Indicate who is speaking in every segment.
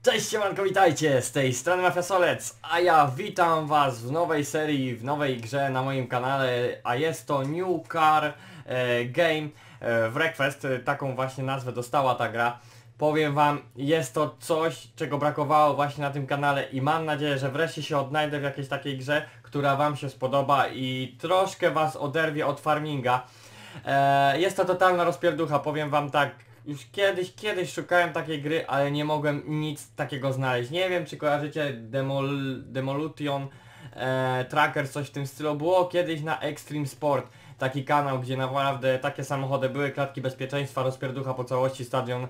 Speaker 1: Cześć siemanko, witajcie, z tej strony Mafiasolec, a ja witam was w nowej serii, w nowej grze na moim kanale, a jest to New Car Game Wreckfest, taką właśnie nazwę dostała ta gra. Powiem wam, jest to coś, czego brakowało właśnie na tym kanale i mam nadzieję, że wreszcie się odnajdę w jakiejś takiej grze, która wam się spodoba i troszkę was oderwie od farminga. Jest to totalna rozpierducha, powiem wam tak. Już kiedyś szukałem takiej gry, ale nie mogłem nic takiego znaleźć. Nie wiem, czy kojarzycie Demolution Tracker, coś w tym stylu. Było kiedyś na Extreme Sport taki kanał, gdzie naprawdę takie samochody były, klatki bezpieczeństwa, rozpierducha po całości,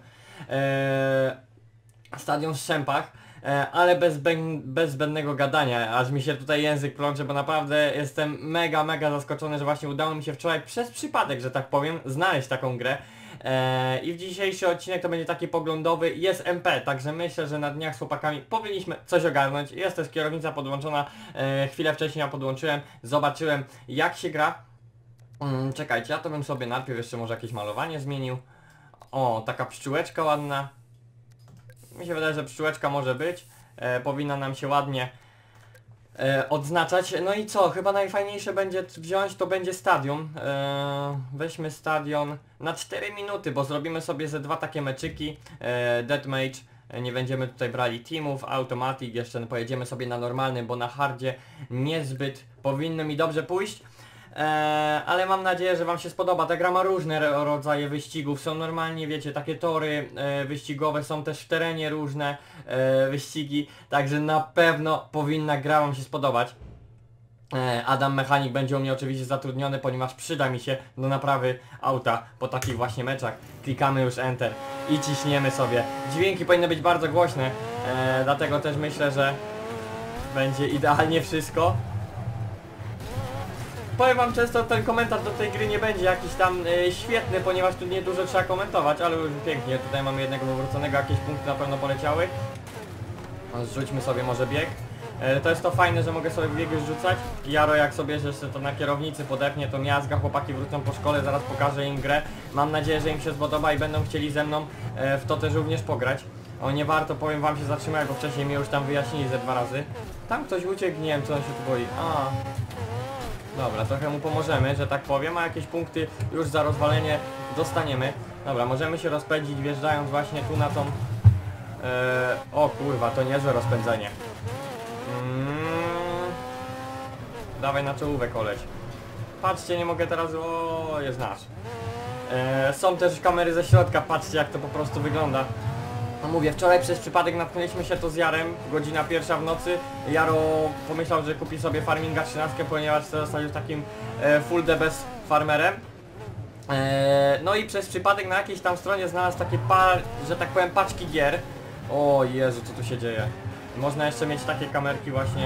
Speaker 1: stadion w Strzępach. Ale bez zbędnego gadania, aż mi się tutaj język plącze, bo naprawdę jestem mega zaskoczony, że właśnie udało mi się wczoraj przez przypadek, że tak powiem, znaleźć taką grę. I w dzisiejszy odcinek to będzie taki poglądowy, jest MP, także myślę, że na dniach z chłopakami powinniśmy coś ogarnąć. Jest też kierownica podłączona, chwilę wcześniej ją podłączyłem, zobaczyłem jak się gra. Czekajcie, ja to bym sobie najpierw jeszcze może jakieś malowanie zmienił. O, taka pszczółeczka ładna. Mi się wydaje, że pszczółeczka może być. Powinna nam się ładnie odznaczać. No i co? Chyba najfajniejsze będzie wziąć, to będzie stadion. Weźmy stadion na 4 minuty, bo zrobimy sobie ze dwa takie meczyki. Deathmatch. Nie będziemy tutaj brali teamów, automatic, jeszcze pojedziemy sobie na normalnym, bo na hardzie niezbyt powinno mi dobrze pójść. Ale mam nadzieję, że wam się spodoba. Ta gra ma różne rodzaje wyścigów. Są normalnie, wiecie, takie tory wyścigowe, są też w terenie różne wyścigi. Także na pewno powinna gra wam się spodobać. Adam Mechanik będzie u mnie oczywiście zatrudniony, ponieważ przyda mi się do naprawy auta po takich właśnie meczach. Klikamy już Enter i ciśniemy sobie. Dźwięki powinny być bardzo głośne, dlatego też myślę, że będzie idealnie wszystko. Powiem wam, często ten komentarz do tej gry nie będzie jakiś tam świetny, ponieważ tu nie dużo trzeba komentować, ale już pięknie. Tutaj mamy jednego wywróconego, jakieś punkty na pewno poleciały. Zrzućmy sobie może bieg. To jest to fajne, że mogę sobie biegi rzucać. Jaro jak sobie jeszcze to na kierownicy podepnie, to miazga, chłopaki wrócą po szkole, zaraz pokażę im grę. Mam nadzieję, że im się spodoba i będą chcieli ze mną w to też również pograć. O, nie warto, powiem wam, się zatrzymać, bo wcześniej mnie już tam wyjaśnili ze 2 razy. Tam ktoś uciekł, nie wiem co on się tu boi. Dobra, trochę mu pomożemy, że tak powiem, a jakieś punkty już za rozwalenie dostaniemy. Dobra, możemy się rozpędzić wjeżdżając właśnie tu na tą... o kurwa, to niezłe rozpędzenie. Dawaj na czołówę koleś. Patrzcie, nie mogę teraz... O, jest nasz. Są też kamery ze środka, patrzcie jak to po prostu wygląda. No mówię, wczoraj przez przypadek natknęliśmy się to z Jarem, godzina 1 w nocy. Jaro pomyślał, że kupi sobie Farminga 13, ponieważ został już takim full DBS farmerem. No i przez przypadek na jakiejś tam stronie znalazł takie że tak powiem paczki gier. O Jezu, co tu się dzieje. Można jeszcze mieć takie kamerki właśnie.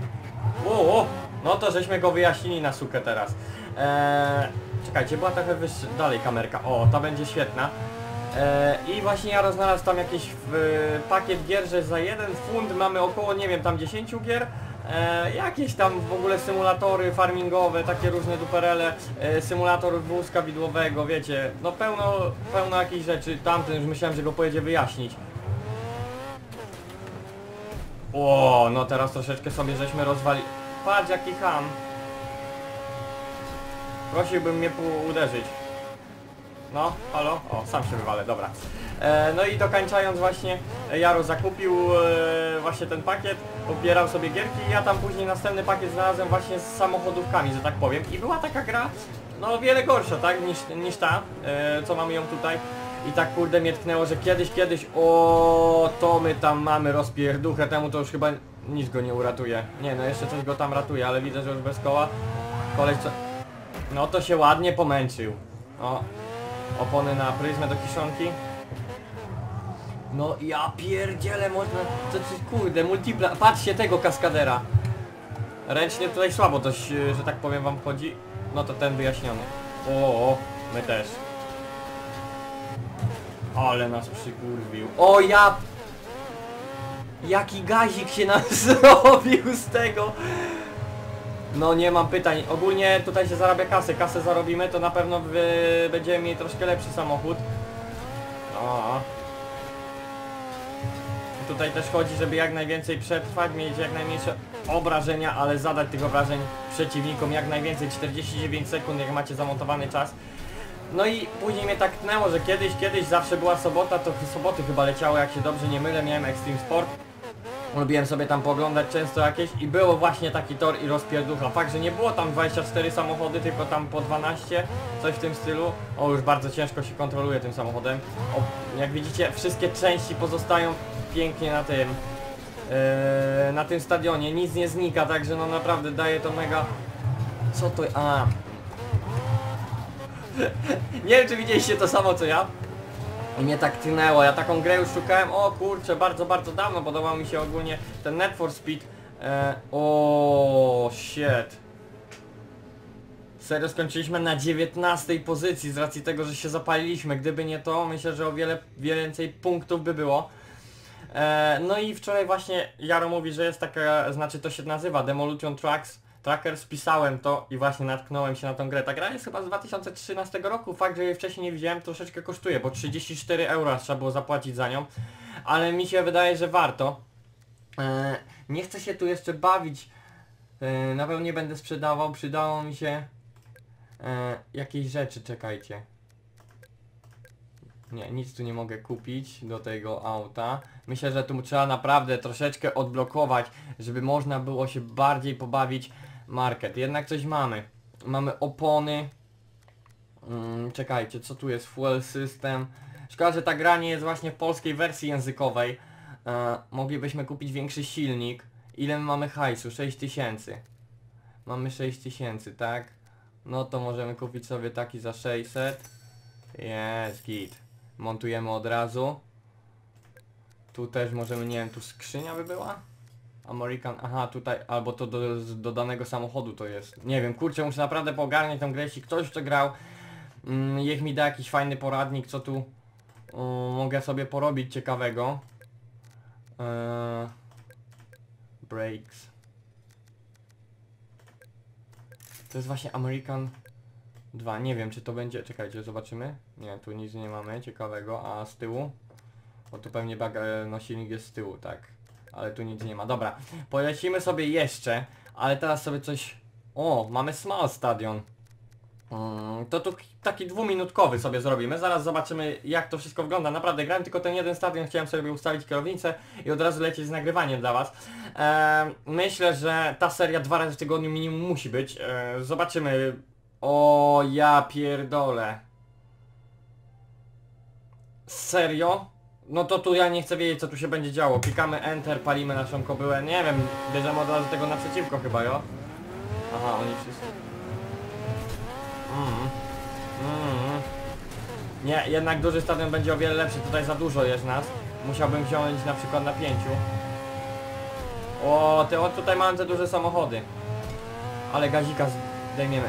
Speaker 1: No to żeśmy go wyjaśnili na sukę teraz. Czekajcie, była trochę dalej kamerka. O, ta będzie świetna. I właśnie ja znalazł tam jakiś pakiet gier, że za 1 funt mamy około, nie wiem, tam 10 gier. Jakieś tam w ogóle symulatory farmingowe, takie różne duperele, symulator wózka widłowego, wiecie, no pełno jakichś rzeczy. Tamten już myślałem, że go pojedzie wyjaśnić. O, no teraz troszeczkę sobie żeśmy rozwali... Patrz jaki ham. Prosiłbym mnie uderzyć. No, halo? O, sam się wywalę, dobra. No i dokończając właśnie, Jaro zakupił właśnie ten pakiet, pobierał sobie gierki i ja tam później następny pakiet znalazłem właśnie z samochodówkami, że tak powiem. I była taka gra, no o wiele gorsza, tak, niż ta, co mamy ją tutaj. I tak kurde mnie tknęło, że kiedyś, o to my tam mamy rozpierduchę, temu to już chyba nic go nie uratuje. Nie, no jeszcze coś go tam ratuje, ale widzę, że już bez koła. Koleś co... No to się ładnie pomęczył. O. Opony na pryzmę do kiszonki. No ja pierdzielę, można... To kurde, multipla... Patrzcie tego kaskadera. Ręcznie tutaj słabo dość, że tak powiem wam wchodzi. No to ten wyjaśniony. O, my też. Ale nas przykurwił. O ja... Jaki gazik się nam zrobił z tego. No nie mam pytań. Ogólnie tutaj się zarabia kasę zarobimy, to na pewno będziemy mieli troszkę lepszy samochód. O. Tutaj też chodzi, żeby jak najwięcej przetrwać, mieć jak najmniejsze obrażenia, ale zadać tych obrażeń przeciwnikom jak najwięcej, 49 sekund jak macie zamontowany czas. No i później mnie tak tnęło, że kiedyś zawsze była sobota, to soboty chyba leciały, jak się dobrze nie mylę, miałem Extreme Sport. Lubiłem sobie tam pooglądać często jakieś i było właśnie taki tor i rozpierducha. Fakt, że nie było tam 24 samochody, tylko tam po 12, coś w tym stylu. O, już bardzo ciężko się kontroluje tym samochodem. O, jak widzicie, wszystkie części pozostają pięknie na tym stadionie, nic nie znika, także no naprawdę daje to mega... Co to... A. Nie wiem, czy widzieliście to samo co ja. I mnie tak tnęło, ja taką grę już szukałem, o kurczę, bardzo dawno podobał mi się ogólnie ten Need for Speed. O shit. Serio skończyliśmy na 19 pozycji z racji tego, że się zapaliliśmy. Gdyby nie to, myślę, że o wiele więcej punktów by było. No i wczoraj właśnie Jaro mówi, że jest taka, znaczy to się nazywa Demolition Tracker, spisałem to i właśnie natknąłem się na tą grę. Ta gra jest chyba z 2013 roku, fakt, że jej wcześniej nie widziałem, troszeczkę kosztuje, bo 34 euro trzeba było zapłacić za nią, ale mi się wydaje, że warto. Nie chcę się tu jeszcze bawić, na pewno nie będę sprzedawał, przydało mi się jakieś rzeczy, czekajcie. Nie, nic tu nie mogę kupić do tego auta. Myślę, że tu trzeba naprawdę troszeczkę odblokować, żeby można było się bardziej pobawić market. Jednak coś mamy. Mamy opony. Czekajcie, co tu jest? Fuel system. Szkoda, że ta gra nie jest właśnie w polskiej wersji językowej. Moglibyśmy kupić większy silnik. Ile my mamy hajsu? 6000. Mamy 6000, tak? No to możemy kupić sobie taki za 600. Jest git. Montujemy od razu. Tu też możemy, nie wiem, tu skrzynia by była? American, aha, tutaj, albo to do danego samochodu to jest. Nie wiem, kurczę, muszę naprawdę poogarniać tą grę, jeśli ktoś to grał. Niech mi da jakiś fajny poradnik, co tu mogę sobie porobić ciekawego. Brakes. To jest właśnie American 2, nie wiem czy to będzie, czekajcie, zobaczymy. Nie, tu nic nie mamy ciekawego, a z tyłu? Bo tu pewnie no silnik jest z tyłu, tak. Ale tu nic nie ma, dobra. Polecimy sobie jeszcze, ale teraz sobie coś... O, mamy Small Stadion. To tu taki dwuminutkowy sobie zrobimy, zaraz zobaczymy jak to wszystko wygląda. Naprawdę grałem tylko ten jeden stadion, chciałem sobie ustawić kierownicę i od razu lecieć z nagrywaniem dla was. Myślę, że ta seria 2 razy w tygodniu minimum musi być. Zobaczymy. O, ja pierdolę. Serio? No to tu ja nie chcę wiedzieć co tu się będzie działo. Klikamy Enter, palimy naszą kobyłę. Nie wiem, bierzemy od razu tego naprzeciwko chyba, jo? Aha, oni wszyscy... Nie, jednak duży stadion będzie o wiele lepszy, tutaj za dużo jest nas. Musiałbym wziąć na przykład na 5. O, tutaj mamy te duże samochody. Ale gazika zdejmiemy.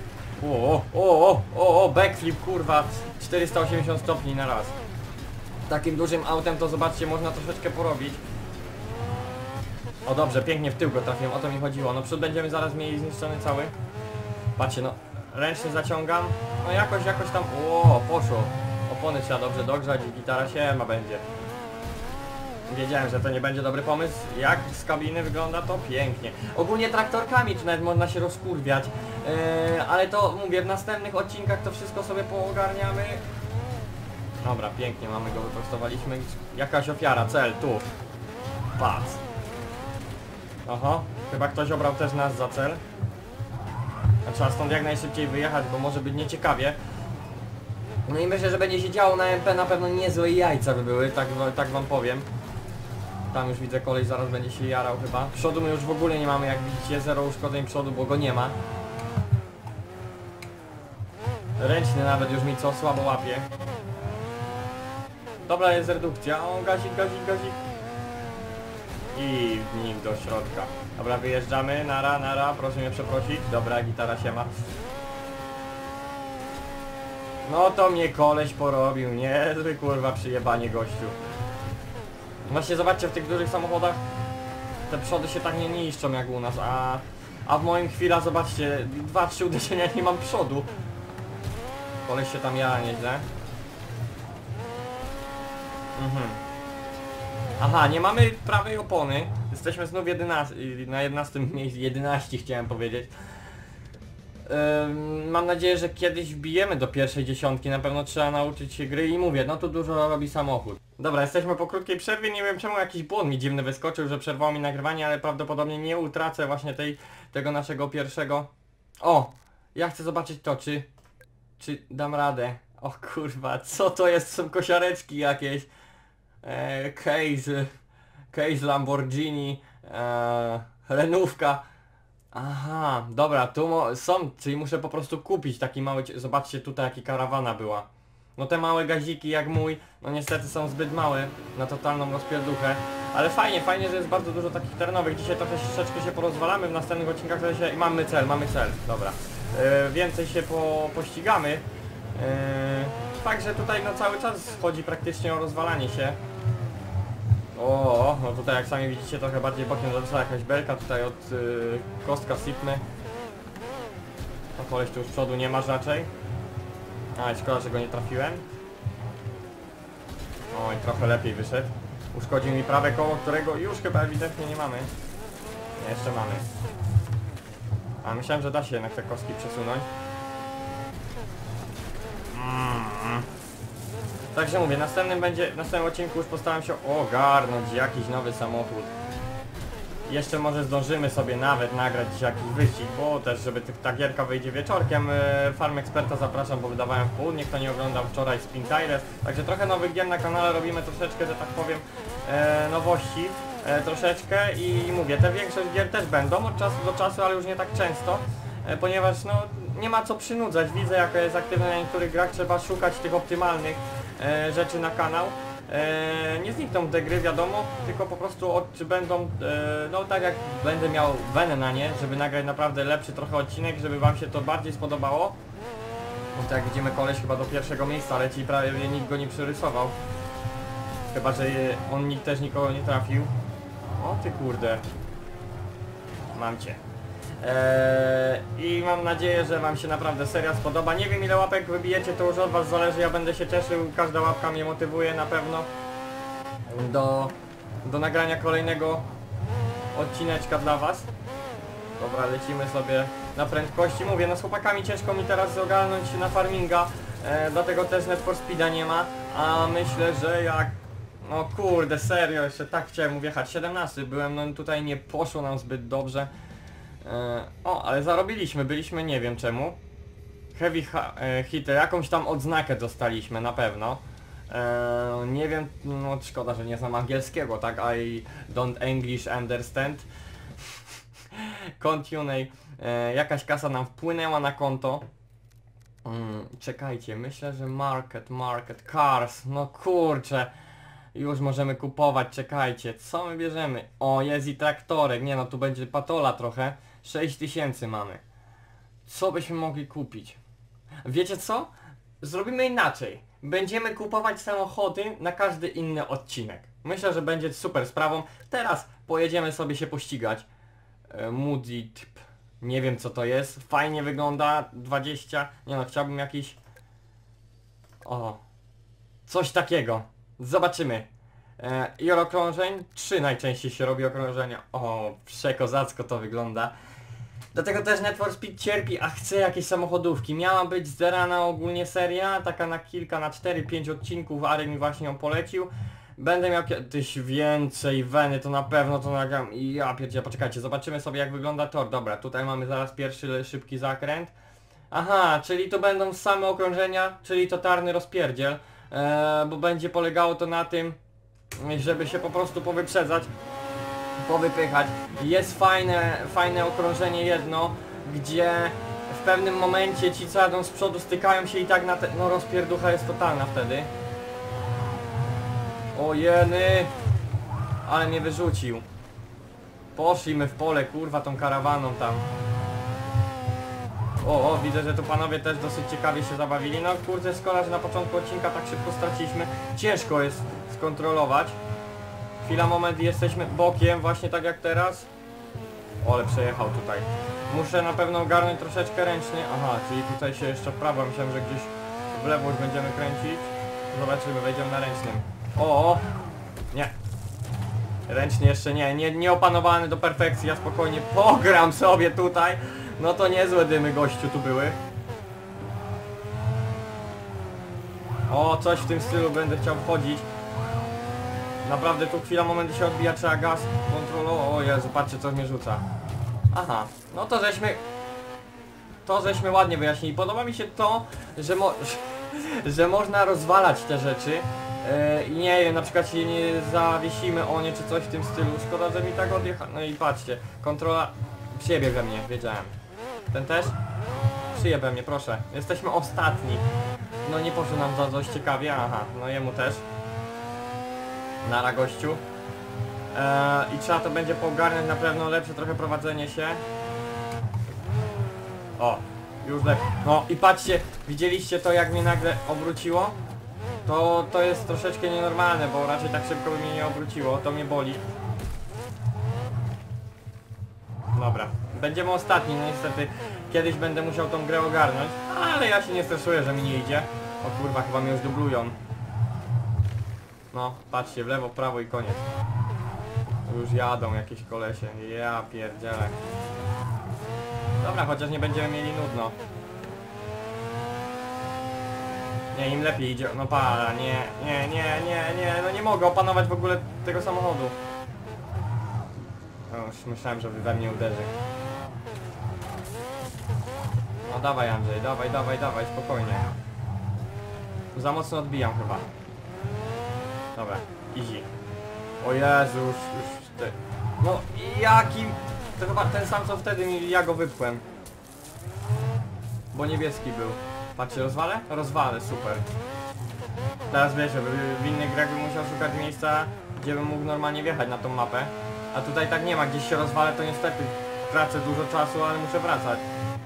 Speaker 1: Backflip, kurwa, 480 stopni na raz. Takim dużym autem to zobaczcie, można troszeczkę porobić. O dobrze, pięknie w tył go trafiłem, o to mi chodziło. No przód będziemy zaraz mieli zniszczony cały. Patrzcie, no, ręcznie zaciągam. No jakoś tam, poszło. Opony trzeba dobrze dogrzać i gitara siema będzie. Wiedziałem, że to nie będzie dobry pomysł. Jak z kabiny wygląda to pięknie. Ogólnie traktorkami tu nawet można się rozkurwiać. Ale to mówię, w następnych odcinkach to wszystko sobie poogarniamy. Dobra, pięknie, mamy go, wyprostowaliśmy. Jakaś ofiara, cel, tu. Patrz. Oho, chyba ktoś obrał też nas za cel. Trzeba stąd jak najszybciej wyjechać, bo może być nieciekawie. No i myślę, że będzie się działo na MP, na pewno niezłe jajca by były, tak wam powiem. Tam już widzę, kolej zaraz będzie się jarał chyba. Przodu my już w ogóle nie mamy, jak widzicie, zero uszkodzeń przodu, bo go nie ma. Ręczny nawet już mi co słabo łapie. Dobra, jest redukcja. O, gazik. I w nim do środka. Dobra, wyjeżdżamy, nara, proszę mnie przeprosić. Dobra, gitara siema. No to mnie koleś porobił, niezły kurwa przyjebanie gościu. Właśnie zobaczcie, w tych dużych samochodach te przody się tak nie niszczą jak u nas, a w moim chwila, zobaczcie, 2-3 uderzenia nie mam przodu. Koleś się tam jara nieźle. Aha, nie mamy prawej opony. Jesteśmy znów 11, na 11 miejscu, 11 chciałem powiedzieć. Mam nadzieję, że kiedyś wbijemy do pierwszej dziesiątki, na pewno trzeba nauczyć się gry i mówię, no tu dużo robi samochód. Dobra, jesteśmy po krótkiej przerwie, nie wiem czemu jakiś błąd mi dziwny wyskoczył, że przerwało mi nagrywanie, ale prawdopodobnie nie utracę właśnie tego naszego pierwszego... O! Ja chcę zobaczyć to, czy dam radę. O kurwa, co to jest? Są kosiareczki jakieś. Case Lamborghini, renówka. Aha, dobra, tu są, czyli muszę po prostu kupić taki mały, zobaczcie tutaj jaki karawana była. No te małe gaziki jak mój, no niestety są zbyt małe na totalną rozpierduchę. Ale fajnie, że jest bardzo dużo takich terenowych. Dzisiaj troszeczkę się porozwalamy, w następnych odcinkach się... Mamy cel, dobra. Więcej się pościgamy. Także tutaj no cały czas chodzi praktycznie o rozwalanie się. O, no tutaj jak sami widzicie trochę bardziej bokiem zarzuca jakaś belka tutaj od kostka Sipmy. No koleś tu z przodu nie masz raczej. A, szkoda, że go nie trafiłem. Oj, trochę lepiej wyszedł. Uszkodził mi prawe koło, którego już chyba ewidentnie nie mamy. Nie, jeszcze mamy. A myślałem, że da się jednak te kostki przesunąć. Także mówię, w następnym odcinku już postaram się ogarnąć jakiś nowy samochód. Jeszcze może zdążymy sobie nawet nagrać jakiś wyścig, bo też żeby ta gierka wyjdzie wieczorkiem. Farm Experta zapraszam, bo wydawałem w południe, kto nie oglądał wczoraj Spin Tires. Także trochę nowych gier na kanale, robimy troszeczkę, że tak powiem, nowości. Troszeczkę i mówię, te większość gier też będą od czasu do czasu, ale już nie tak często. Ponieważ no nie ma co przynudzać, widzę jaka jest aktywna na niektórych grach, trzeba szukać tych optymalnych rzeczy na kanał. Nie znikną te gry, wiadomo, tylko po prostu czy będą, no tak jak będę miał wenę na nie, żeby nagrać naprawdę lepszy trochę odcinek, żeby wam się to bardziej spodobało. No to jak widzimy, koleś chyba do pierwszego miejsca leci, prawie nikt go nie przerysował. Chyba, że nikt też nikogo nie trafił. O ty kurde. Mam cię. I mam nadzieję, że wam się naprawdę seria spodoba. Nie wiem ile łapek wybijecie, to już od was zależy, ja będę się cieszył, każda łapka mnie motywuje na pewno do nagrania kolejnego odcineczka dla was. Dobra, lecimy sobie na prędkości. Mówię, no z chłopakami ciężko mi teraz ogarnąć na farminga, dlatego też Need for Speeda nie ma, a myślę, że jak... No kurde, serio, jeszcze tak chciałem wjechać, 17 byłem, no tutaj nie poszło nam zbyt dobrze. O, ale zarobiliśmy, byliśmy nie wiem czemu. Heavy hitter, jakąś tam odznakę dostaliśmy na pewno. Nie wiem, no szkoda, że nie znam angielskiego, tak? I don't English understand. Continue. Jakaś kasa nam wpłynęła na konto. Czekajcie, myślę, że market, cars, no kurczę. Już możemy kupować, czekajcie, co my bierzemy? O, jest i traktorek, nie no, tu będzie patola trochę. 6000 mamy. Co byśmy mogli kupić? Wiecie co? Zrobimy inaczej. Będziemy kupować samochody na każdy inny odcinek. Myślę, że będzie super sprawą. Teraz pojedziemy sobie się pościgać. Moody typ. Nie wiem co to jest. Fajnie wygląda. 20. Nie no, chciałbym jakiś... O. Coś takiego. Zobaczymy. Ile okrążeń? 3 najczęściej się robi okrążenia. O, przekozacko to wygląda. Dlatego też Need for Speed cierpi, a chcę jakieś samochodówki. Miała być zerana ogólnie seria, taka na kilka, na 4-5 odcinków, Arek mi właśnie ją polecił. Będę miał kiedyś więcej weny, to na pewno to nagram. I ja pierdzie, poczekajcie, zobaczymy sobie jak wygląda tor. Dobra, tutaj mamy zaraz pierwszy szybki zakręt. Aha, czyli to będą same okrążenia, czyli totalny rozpierdziel. Bo będzie polegało to na tym, żeby się po prostu powyprzedzać, powypychać. Jest fajne okrążenie jedno, gdzie w pewnym momencie ci co jadą z przodu stykają się i tak na no rozpierducha jest totalna wtedy. O jeny, ale mnie wyrzucił. Poszliśmy w pole, kurwa, tą karawaną tam. O, widzę, że tu panowie też dosyć ciekawie się zabawili. No kurde, szkoda, że na początku odcinka tak szybko straciliśmy. Ciężko jest skontrolować. Chwila, moment i jesteśmy bokiem, właśnie tak jak teraz. O, ale przejechał tutaj. Muszę na pewno ogarnąć troszeczkę ręczny. Aha, czyli tutaj się jeszcze w prawo. Myślałem, że gdzieś w lewo już będziemy kręcić. Zobaczymy, wejdziemy na ręcznym. O! Nie. Ręczny jeszcze nie opanowany do perfekcji, ja spokojnie pogram sobie tutaj. No to niezłe dymy gościu tu były. O, coś w tym stylu będę chciał wchodzić. Naprawdę tu chwila, momenty się odbija, trzeba gaz kontrolować. O Jezu, patrzcie co mnie rzuca. Aha, no to żeśmy ładnie wyjaśnili. Podoba mi się to, że można rozwalać te rzeczy. I nie wiem, na przykład się nie zawiesimy o nie czy coś w tym stylu. Szkoda, że mi tak odjechał. No i patrzcie, kontrola przyjebie we mnie, wiedziałem. Ten też? Przyjebie mnie, proszę. Jesteśmy ostatni. No nie poszło nam za dość ciekawie, aha, no jemu też. Nara gościu. I trzeba to będzie poogarnąć na pewno lepsze trochę prowadzenie się. O, już lepiej. No i patrzcie, widzieliście to jak mnie nagle obróciło? To jest troszeczkę nienormalne, bo raczej tak szybko by mnie nie obróciło, to mnie boli. Dobra, będziemy ostatni, no niestety kiedyś będę musiał tą grę ogarnąć, ale ja się nie stresuję, że mi nie idzie. O kurwa, chyba mnie już dublują. No, patrzcie, w lewo, w prawo i koniec. Już jadą jakieś kolesie, ja pierdzielę. Dobra, chociaż nie będziemy mieli nudno. Nie, im lepiej idzie, no para, nie, no nie mogę opanować w ogóle tego samochodu. O, już myślałem, że we mnie uderzy. No dawaj Andrzej, dawaj, spokojnie. Za mocno odbijam chyba. Dobra, easy. O Jezu, już ty. No jaki... To chyba ten sam co wtedy ja go wypchłem. Bo niebieski był. Patrzcie, rozwalę? Rozwalę, super. Teraz wiecie, w innych grach bym musiał szukać miejsca, gdzie bym mógł normalnie wjechać na tą mapę. A tutaj tak nie ma, gdzieś się rozwalę, to niestety tracę dużo czasu, ale muszę wracać.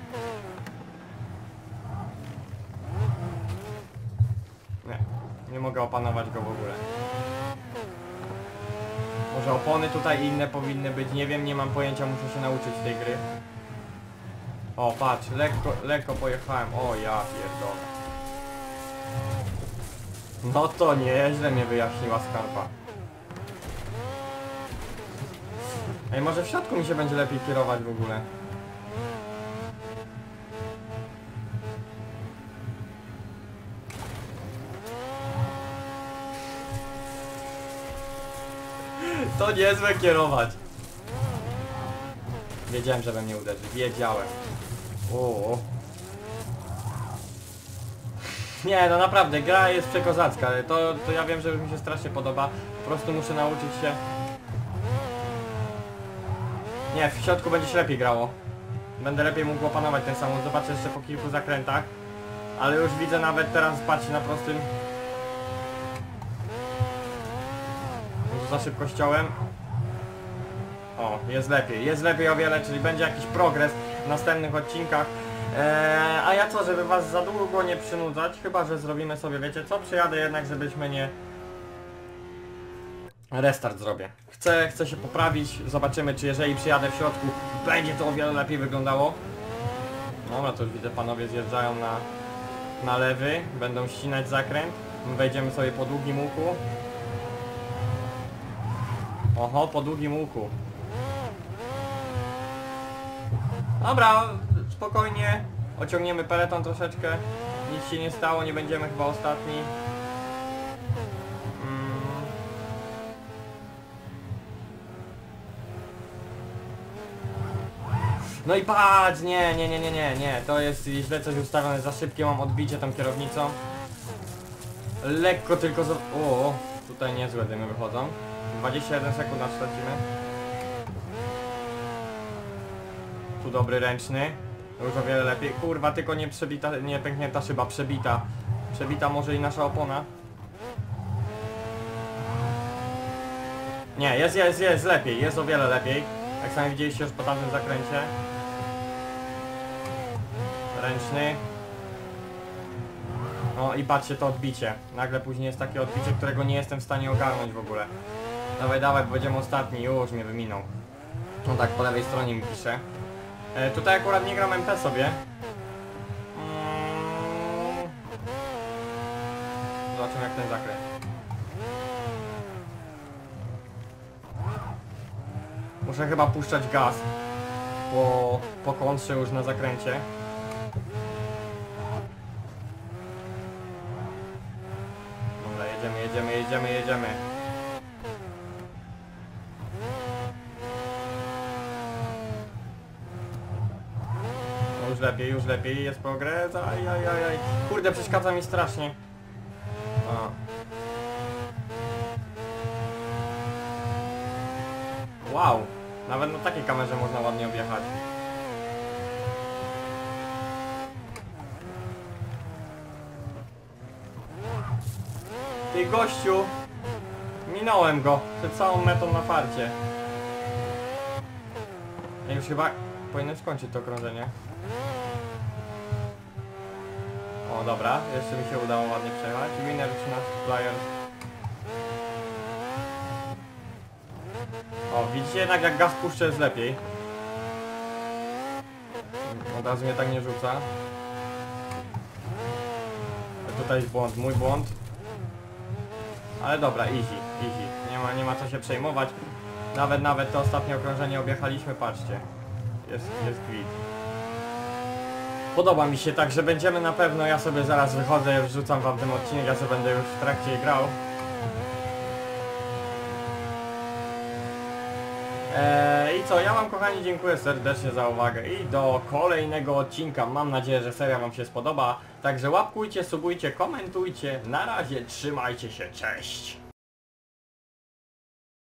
Speaker 1: Nie mogę opanować go w ogóle. Może opony tutaj inne powinny być, nie wiem, nie mam pojęcia, muszę się nauczyć tej gry. O, patrz, lekko pojechałem, o ja pierdolę. No to nieźle mnie wyjaśniła skarpa. Ej, może w środku mi się będzie lepiej kierować w ogóle. To niezłe kierować. Wiedziałem, że we mnie uderzy. Wiedziałem. O. Nie, no naprawdę, gra jest przekozacka. To ja wiem, że już mi się strasznie podoba. Po prostu muszę nauczyć się. Nie, w środku będzie się lepiej grało. Będę lepiej mógł opanować ten samochód. Zobaczę jeszcze po kilku zakrętach. Ale już widzę nawet teraz, patrzcie na prostym. Za szybkościołem. O, jest lepiej o wiele, czyli będzie jakiś progres w następnych odcinkach. A ja co, żeby was za długo nie przynudzać, chyba że zrobimy sobie, wiecie co, przyjadę jednak, żebyśmy nie... Restart zrobię. Chcę się poprawić, zobaczymy czy jeżeli przyjadę w środku, będzie to o wiele lepiej wyglądało. Dobra, to już widzę, panowie zjeżdżają na lewy, będą ścinać zakręt. Wejdziemy sobie po długim łuku. Oho, po długim łuku. Dobra, spokojnie. Ociągniemy peleton troszeczkę. Nic się nie stało, nie będziemy chyba ostatni. No i patrz, nie. To jest źle coś ustawione, za szybkie mam odbicie tą kierownicą. Lekko tylko O, tutaj niezłe dymy wychodzą. 21 sekund aż stracimy. Tu dobry ręczny. Już o wiele lepiej. Kurwa, tylko nie przebita, nie pęknięta szyba, przebita. Przebita może i nasza opona. Nie, jest lepiej, jest o wiele lepiej. Jak sami widzieliście już po tamtym zakręcie. Ręczny. No i patrzcie to odbicie. Nagle później jest takie odbicie, którego nie jestem w stanie ogarnąć w ogóle. Dawaj, bo będziemy ostatni. Już mnie wyminął. No tak, po lewej stronie mi pisze. Tutaj akurat nie gram MP sobie. Zobaczymy jak ten zakręt. Muszę chyba puszczać gaz po kontrze już na zakręcie. Dobra, jedziemy. Już lepiej, jest progres. Aj. Kurde, przeszkadza mi strasznie. O. Wow, nawet na takiej kamerze można ładnie objechać. Ty gościu, minąłem go przed całą metą na farcie. Ja już chyba powinienem skończyć to okrążenie. O dobra, jeszcze mi się udało ładnie przejechać. Winner 13 players. O, widzicie, jednak jak gaz puszczę jest lepiej. Od razu mnie tak nie rzuca. Tutaj jest błąd, mój błąd. Ale dobra, easy. Nie ma co się przejmować. Nawet to ostatnie okrążenie objechaliśmy, patrzcie. Jest git. Podoba mi się, tak, że będziemy na pewno, ja sobie zaraz wychodzę, wrzucam wam ten odcinek, ja sobie będę już w trakcie grał. I co, ja wam kochani dziękuję serdecznie za uwagę i do kolejnego odcinka. Mam nadzieję, że seria wam się spodoba. Także łapkujcie, subujcie, komentujcie. Na razie, trzymajcie się, cześć!